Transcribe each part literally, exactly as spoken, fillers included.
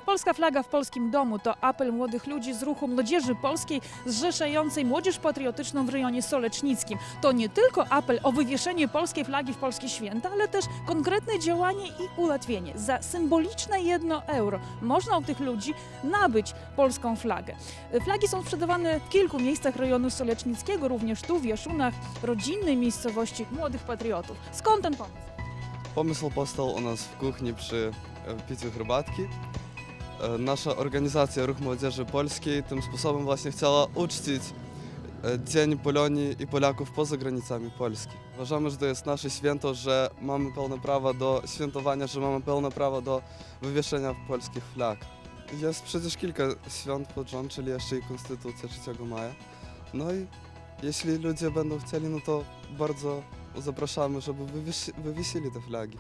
Polska flaga w polskim domu to apel młodych ludzi z ruchu Młodzieży Polskiej zrzeszającej młodzież patriotyczną w rejonie solecnickim. To nie tylko apel o wywieszenie polskiej flagi w polskie święta, ale też konkretne działanie i ułatwienie. Za symboliczne jedno euro można u tych ludzi nabyć polską flagę. Flagi są sprzedawane w kilku miejscach rejonu solecnickiego, również tu w Jaszunach, rodzinnej miejscowości młodych patriotów. Skąd ten pomysł? Pomysł powstał u nas w kuchni przy piciu herbatki. Nasza organizacja Ruch Młodzieży Polskiej tym sposobem właśnie chciała uczcić Dzień Polonii i Polaków poza granicami Polski. Uważamy, że to jest nasze święto, że mamy pełne prawo do świętowania, że mamy pełne prawo do wywieszenia polskich flag. Jest przecież kilka świąt pod rząd, czyli jeszcze i Konstytucja trzeciego maja. No i jeśli ludzie będą chcieli, no to bardzo zapraszamy, żeby wywiesi, wywiesili te flagi.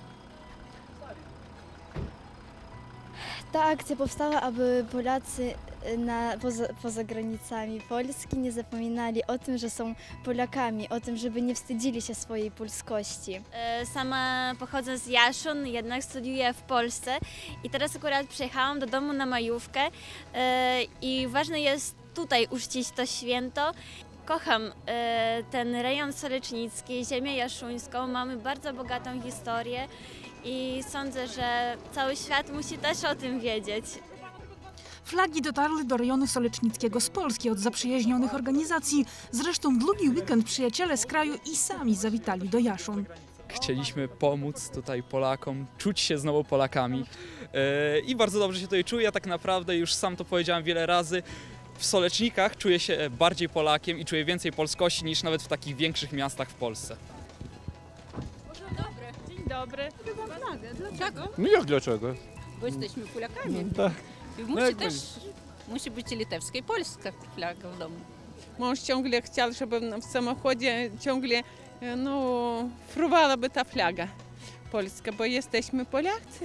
Ta akcja powstała, aby Polacy na, poza, poza granicami Polski nie zapominali o tym, że są Polakami, o tym, żeby nie wstydzili się swojej polskości. Sama pochodzę z Jaszun, jednak studiuję w Polsce i teraz akurat przyjechałam do domu na majówkę i ważne jest tutaj uczcić to święto. Kocham ten rejon solecnicki, ziemię jaszuńską, mamy bardzo bogatą historię i sądzę, że cały świat musi też o tym wiedzieć. Flagi dotarły do rejonu solecnickiego z Polski od zaprzyjaźnionych organizacji. Zresztą w długi weekend przyjaciele z kraju i sami zawitali do Jaszun. Chcieliśmy pomóc tutaj Polakom, czuć się znowu Polakami i bardzo dobrze się tutaj czuję. Ja tak naprawdę już sam to powiedziałem wiele razy. W Solecznikach czuję się bardziej Polakiem i czuję więcej polskości niż nawet w takich większych miastach w Polsce. Dzień dobry. Dzień dobry. Dlaczego? No jak dlaczego? Bo jesteśmy Polakami. No, tak. I No musi jakby- też musi być litewska i polska flaga w domu. Mąż ciągle chciał, żeby w samochodzie ciągle no, fruwałaby ta flaga polska, bo jesteśmy Polacy.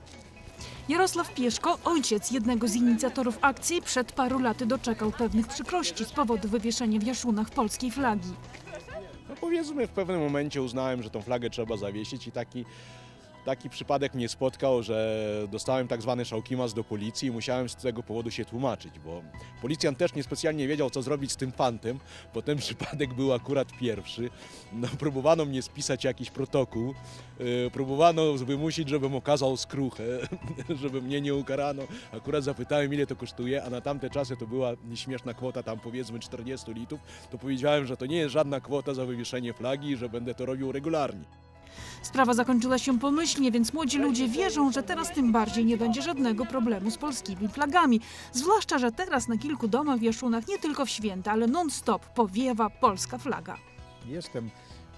Jarosław Pieszko, ojciec jednego z inicjatorów akcji, przed paru laty doczekał pewnych przykrości z powodu wywieszenia w Jaszunach polskiej flagi. No powiedzmy, w pewnym momencie uznałem, że tą flagę trzeba zawiesić i taki, taki przypadek mnie spotkał, że dostałem tak zwany szałkimas do policji i musiałem z tego powodu się tłumaczyć, bo policjant też niespecjalnie wiedział, co zrobić z tym fantem, bo ten przypadek był akurat pierwszy. No, próbowano mnie spisać jakiś protokół, yy, próbowano wymusić, żebym okazał skruchę, żeby mnie nie ukarano. Akurat zapytałem, ile to kosztuje, a na tamte czasy to była nieśmieszna kwota, tam powiedzmy czterdzieści litrów, to powiedziałem, że to nie jest żadna kwota za wywieszenie flagi i że będę to robił regularnie. Sprawa zakończyła się pomyślnie, więc młodzi ludzie wierzą, że teraz tym bardziej nie będzie żadnego problemu z polskimi flagami. Zwłaszcza, że teraz na kilku domach w Jaszunach nie tylko w święta, ale non-stop powiewa polska flaga. Jestem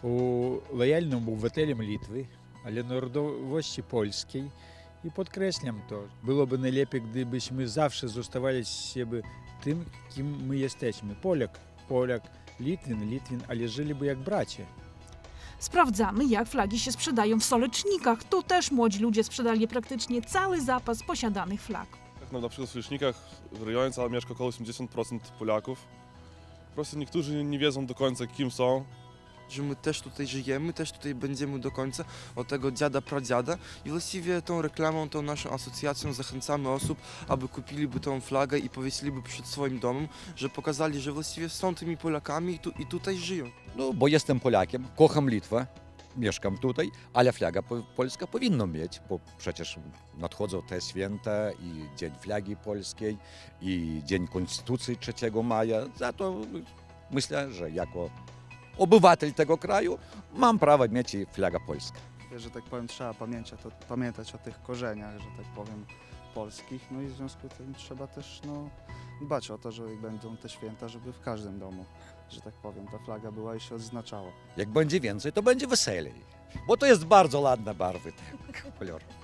lojalnym obywatelem Litwy, ale narodowości polskiej i podkreślam to. Byłoby najlepiej, gdybyśmy zawsze zostawali siebie tym, kim my jesteśmy. Polak, Polak, Litwin, Litwin, ale żyliby jak bracia. Sprawdzamy, jak flagi się sprzedają w Solecznikach. Tu też młodzi ludzie sprzedali praktycznie cały zapas posiadanych flag. No, na przykład w Solecznikach w rejonie całym mieszka około osiemdziesiąt procent Polaków. Po prostu niektórzy nie wiedzą do końca, kim są. Że my też tutaj żyjemy, też tutaj będziemy do końca od tego dziada, pradziada i właściwie tą reklamą, tą naszą asocjacją zachęcamy osób, aby kupiliby tą flagę i powiesiliby przed swoim domem, że pokazali, że właściwie są tymi Polakami i, tu, i tutaj żyją. No, bo jestem Polakiem, kocham Litwę, mieszkam tutaj, ale flaga polska powinna mieć, bo przecież nadchodzą te święta i Dzień Flagi Polskiej i Dzień Konstytucji trzeciego maja. Za to myślę, że jako obywatel tego kraju mam prawo mieć i flaga polska. Że tak powiem, trzeba pamiętać, to, pamiętać o tych korzeniach, że tak powiem, polskich. No i w związku z tym trzeba też no, dbać o to, że jak będą te święta, żeby w każdym domu, że tak powiem, ta flaga była i się odznaczała. Jak będzie więcej, to będzie weselej, bo to jest bardzo ładne barwy tego koloru.